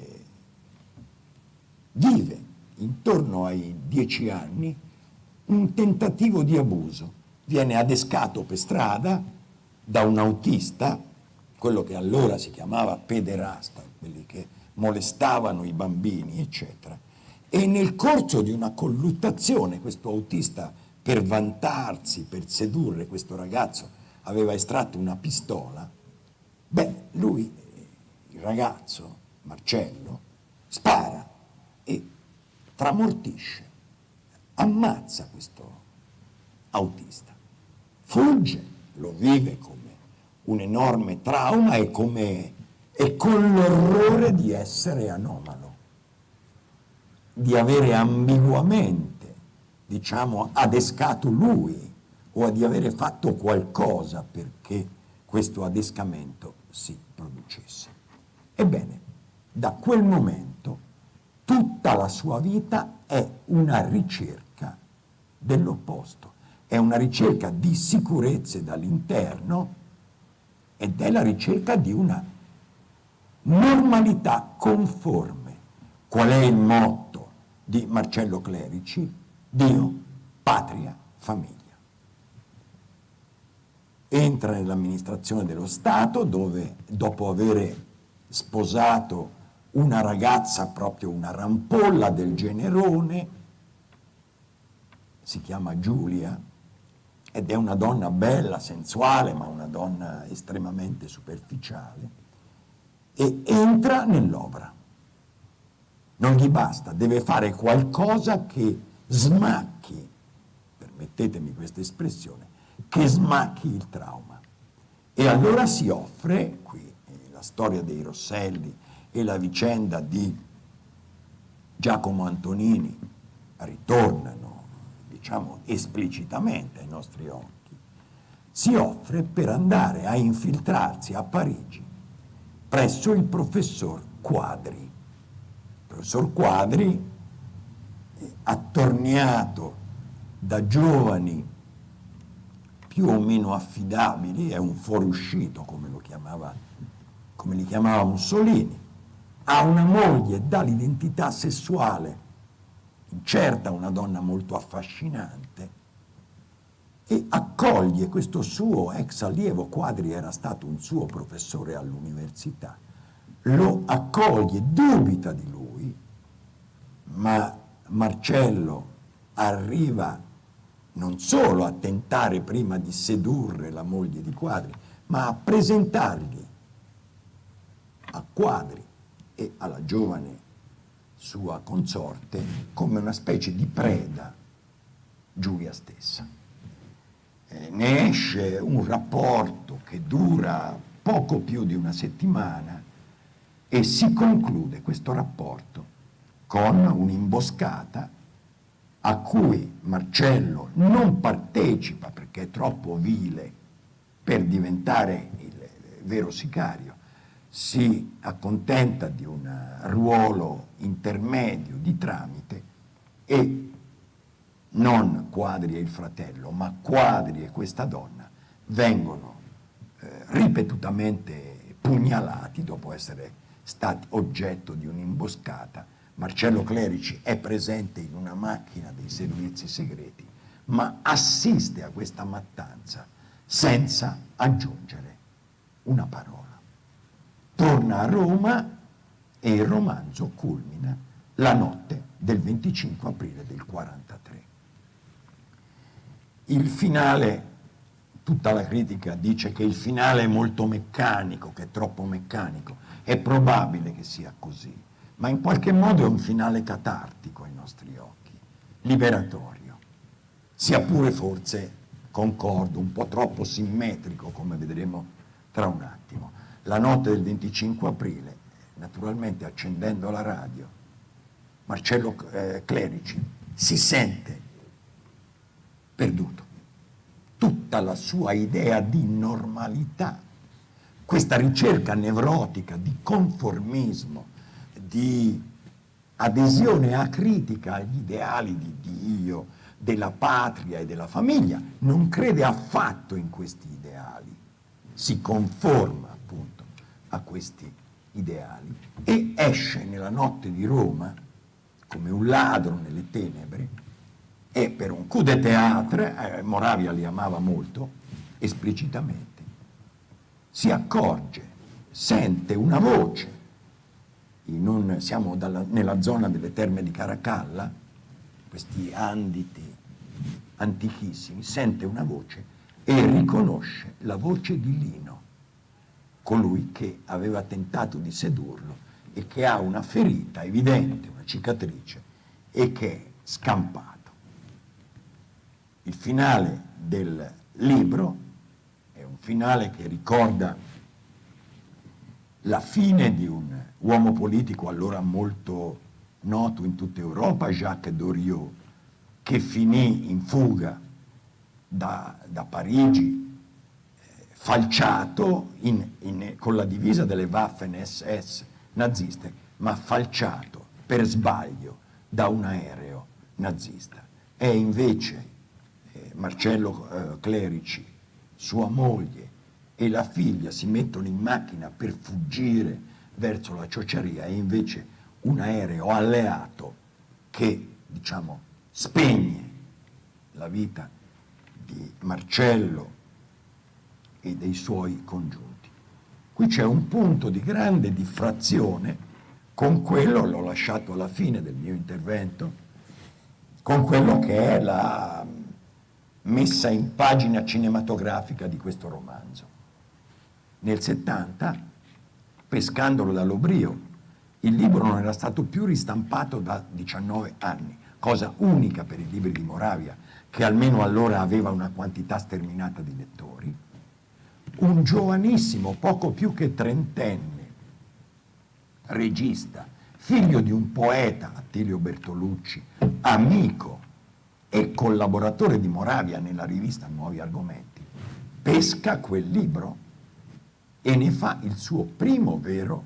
vive intorno ai 10 anni un tentativo di abuso. Viene adescato per strada da un autista, quello che allora si chiamava pederasta, quelli che molestavano i bambini, eccetera. E nel corso di una colluttazione, questo autista, per vantarsi, per sedurre questo ragazzo, aveva estratto una pistola. Beh, lui, il ragazzo, Marcello, spara e tramortisce, ammazza questo autista. Fugge, lo vive come un enorme trauma e con l'orrore di essere anomalo, di avere ambiguamente, diciamo, adescato lui o di avere fatto qualcosa perché questo adescamento si producesse. Ebbene, da quel momento tutta la sua vita è una ricerca dell'opposto, è una ricerca di sicurezze dall'interno ed è la ricerca di una normalità conforme. Qual è il motto di Marcello Clerici? Dio, patria, famiglia. Entra nell'amministrazione dello Stato dove, dopo aver sposato una ragazza, proprio una rampolla del generone, si chiama Giulia, ed è una donna bella, sensuale, ma una donna estremamente superficiale, e entra nell'opera. Non gli basta, deve fare qualcosa che smacchi, permettetemi questa espressione, che smacchi il trauma. E allora si offre, qui la storia dei Rosselli e la vicenda di Giacomo Antonini ritornano, diciamo, esplicitamente ai nostri occhi, si offre per andare a infiltrarsi a Parigi presso il professor Quadri. Il professor Quadri, attorniato da giovani più o meno affidabili, è un fuoriuscito, come li chiamava Mussolini, ha una moglie dall'identità sessuale incerta, una donna molto affascinante, e accoglie questo suo ex allievo. Quadri era stato un suo professore all'università, lo accoglie, dubita di lui, ma Marcello arriva non solo a tentare prima di sedurre la moglie di Quadri, ma a presentargli a Quadri e alla giovane sua consorte come una specie di preda Giulia stessa. Ne esce un rapporto che dura poco più di una settimana e si conclude questo rapporto con un'imboscata a cui Marcello non partecipa perché è troppo vile per diventare il vero sicario, si accontenta di un ruolo intermedio di tramite e non Quadri e il fratello, ma Quadri e questa donna vengono ripetutamente pugnalati dopo essere stati oggetto di un'imboscata. Marcello Clerici è presente in una macchina dei servizi segreti, ma assiste a questa mattanza senza aggiungere una parola. Torna a Roma e il romanzo culmina la notte del 25 aprile del 43. Il finale, tutta la critica dice che il finale è molto meccanico, che è troppo meccanico. È probabile che sia così, ma in qualche modo è un finale catartico ai nostri occhi, liberatorio, sia pure forse, concordo, un po' troppo simmetrico, come vedremo tra un attimo. La notte del 25 aprile, naturalmente accendendo la radio, Marcello Clerici si sente perduto. Tutta la sua idea di normalità, questa ricerca nevrotica di conformismo, di adesione acritica agli ideali di Dio, della patria e della famiglia, non crede affatto in questi ideali, si conforma appunto a questi ideali e esce nella notte di Roma come un ladro nelle tenebre e per un coup de théâtre, Moravia li amava molto, esplicitamente, si accorge, sente una voce, siamo nella zona delle terme di Caracalla, questi anditi antichissimi, sente una voce e riconosce la voce di Lino, colui che aveva tentato di sedurlo e che ha una ferita evidente, una cicatrice, e che è scampato. Il finale del libro è un finale che ricorda la fine di un uomo politico allora molto noto in tutta Europa, Jacques Doriot, che finì in fuga da Parigi, falciato con la divisa delle Waffen-SS naziste, ma falciato per sbaglio da un aereo nazista. È invece Marcello Clerici, sua moglie e la figlia si mettono in macchina per fuggire verso la ciociaria e invece un aereo alleato che, diciamo, spegne la vita di Marcello e dei suoi congiunti. Qui c'è un punto di grande diffrazione con quello, l'ho lasciato alla fine del mio intervento, con quello che è la messa in pagina cinematografica di questo romanzo. Nel 70, pescandolo dall'oblio, il libro non era stato più ristampato da 19 anni, cosa unica per i libri di Moravia, che almeno allora aveva una quantità sterminata di lettori. Un giovanissimo, poco più che trentenne, regista, figlio di un poeta, Attilio Bertolucci, amico e collaboratore di Moravia nella rivista Nuovi Argomenti, pesca quel libro e ne fa il suo primo vero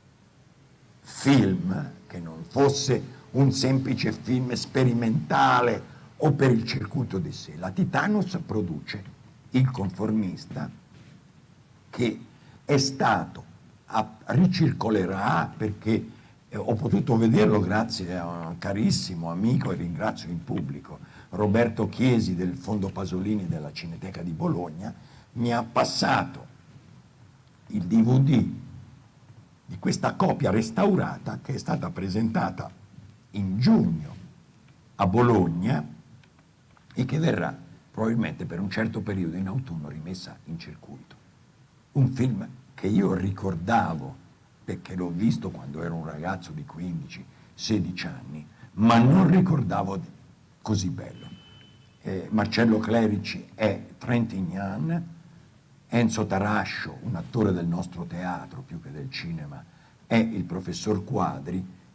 film, che non fosse un semplice film sperimentale o per il circuito di sé. La Titanus produce Il conformista, che è stato, ricircolerà perché ho potuto vederlo grazie a un carissimo amico, e ringrazio in pubblico, Roberto Chiesi del Fondo Pasolini della Cineteca di Bologna, mi ha passato il DVD di questa copia restaurata che è stata presentata in giugno a Bologna e che verrà probabilmente per un certo periodo in autunno rimessa in circuito. Un film che io ricordavo perché l'ho visto quando ero un ragazzo di 15-16 anni, ma non ricordavo così bello. Marcello Clerici è Trintignant, Enzo Tarascio, un attore del nostro teatro più che del cinema, è il professor Quadri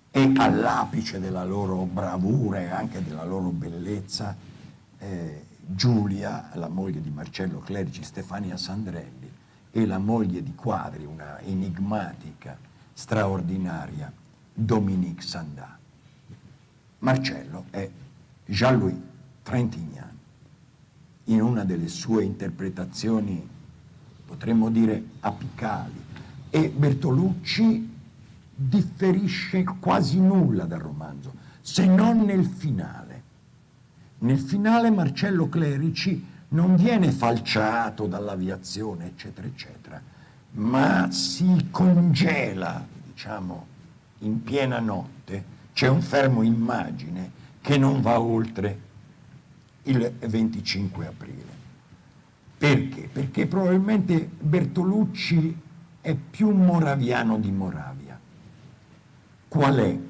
e all'apice della loro bravura e anche della loro bellezza, Giulia, la moglie di Marcello Clerici, Stefania Sandrelli, e la moglie di Quadri, una enigmatica, straordinaria, Dominique Sanda. Marcello è Jean-Louis Trintignant, in una delle sue interpretazioni, potremmo dire, apicali, e Bertolucci differisce quasi nulla dal romanzo, se non nel finale. Nel finale Marcello Clerici non viene falciato dall'aviazione, eccetera, eccetera, ma si congela, diciamo, in piena notte. C'è un fermo immagine che non va oltre il 25 aprile. Perché? Perché probabilmente Bertolucci è più moraviano di Moravia. Qual è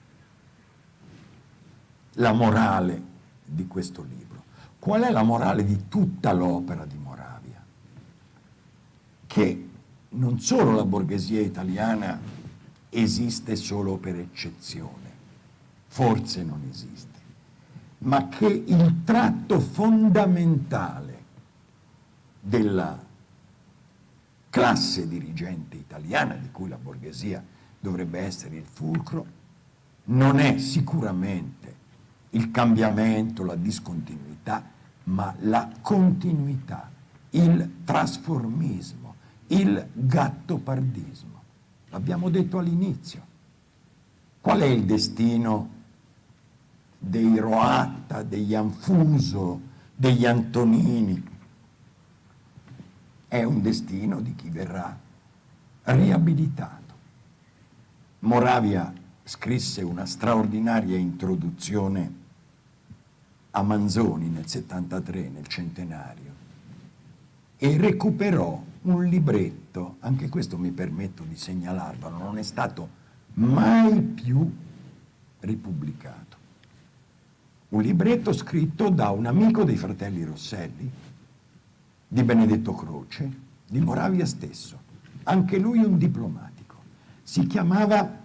la morale di questo libro? Qual è la morale di tutta l'opera di Moravia? Che non solo la borghesia italiana esiste solo per eccezione, forse non esiste, ma che il tratto fondamentale della classe dirigente italiana, di cui la borghesia dovrebbe essere il fulcro, non è sicuramente il cambiamento, la discontinuità, ma la continuità, il trasformismo, il gattopardismo. L'abbiamo detto all'inizio. Qual è il destino dei Roatta, degli Anfuso, degli Antonini? È un destino di chi verrà riabilitato. Moravia scrisse una straordinaria introduzione a Manzoni nel 73, nel centenario, e recuperò un libretto, anche questo mi permetto di segnalarvelo, non è stato mai più ripubblicato. Un libretto scritto da un amico dei fratelli Rosselli, di Benedetto Croce, di Moravia stesso, anche lui un diplomatico. Si chiamava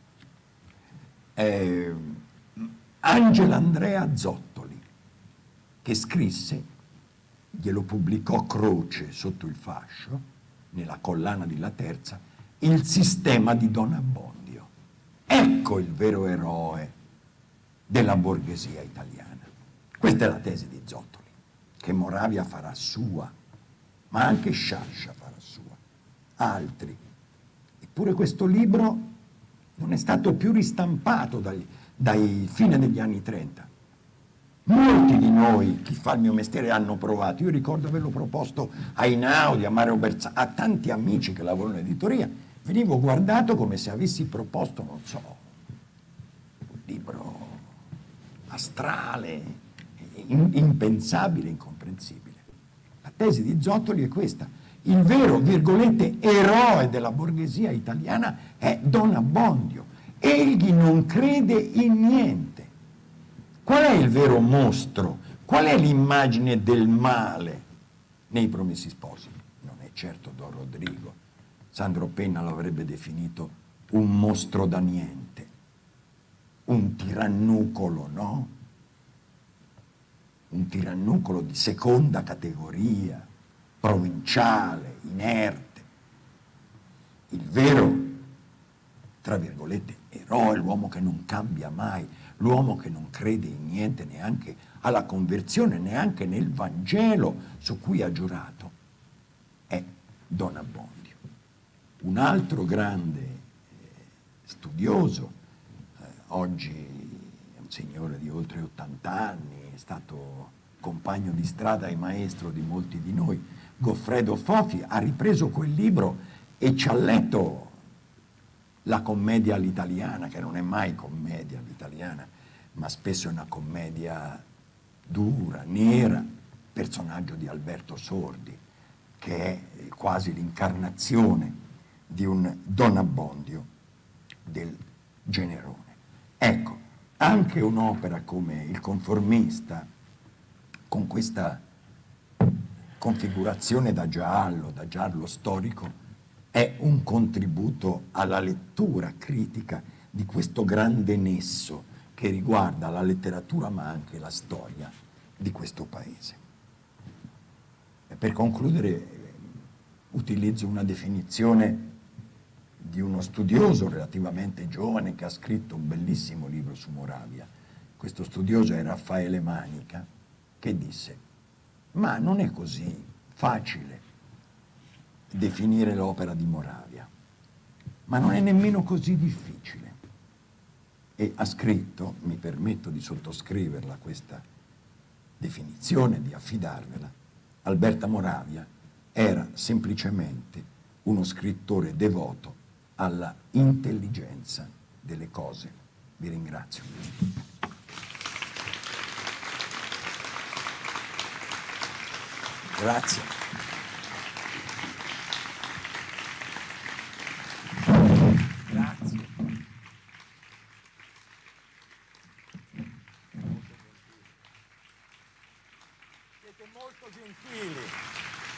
Angelo-Andrea Zottoli, che scrisse, glielo pubblicò Croce sotto il fascio, nella collana di La Terza, Il sistema di Don Abbondio. Ecco il vero eroe della borghesia italiana. Questa è la tesi di Zottoli, che Moravia farà sua, ma anche Sciascia farà sua, altri. Eppure questo libro non è stato più ristampato dai fine degli anni 30. Molti di noi, chi fa il mio mestiere, hanno provato. Io ricordo averlo proposto a Einaudi, a Mario Bersani, a tanti amici che lavorano in editoria. Venivo guardato come se avessi proposto, non so, un libro astrale, impensabile, incomprensibile. La tesi di Zottoli è questa. Il vero, virgolette, eroe della borghesia italiana è Don Abbondio. Egli non crede in niente. Qual è il vero mostro? Qual è l'immagine del male nei Promessi Sposi? Non è certo Don Rodrigo. Sandro Penna lo avrebbe definito un mostro da niente, un tirannucolo, no? Un tirannucolo di seconda categoria, provinciale, inerte. Il vero, tra virgolette, eroe, l'uomo che non cambia mai, l'uomo che non crede in niente, neanche alla conversione, neanche nel Vangelo su cui ha giurato, è Don Abbondio. Un altro grande studioso, oggi è un signore di oltre 80 anni, è stato compagno di strada e maestro di molti di noi, Goffredo Fofi, ha ripreso quel libro e ci ha letto la commedia all'italiana, che non è mai commedia all'italiana, ma spesso è una commedia dura, nera, personaggio di Alberto Sordi, che è quasi l'incarnazione di un Don Abbondio del Generone. Ecco, anche un'opera come Il Conformista, con questa configurazione da giallo storico, è un contributo alla lettura critica di questo grande nesso che riguarda la letteratura ma anche la storia di questo paese. E per concludere utilizzo una definizione di uno studioso relativamente giovane che ha scritto un bellissimo libro su Moravia. Questo studioso è Raffaele Manica, che disse: ma non è così facile definire l'opera di Moravia, ma non è nemmeno così difficile. E ha scritto, mi permetto di sottoscriverla questa definizione, di affidarvela: Alberta Moravia era semplicemente uno scrittore devoto alla intelligenza delle cose. Vi ringrazio. Grazie. Grazie. Siete molto gentili.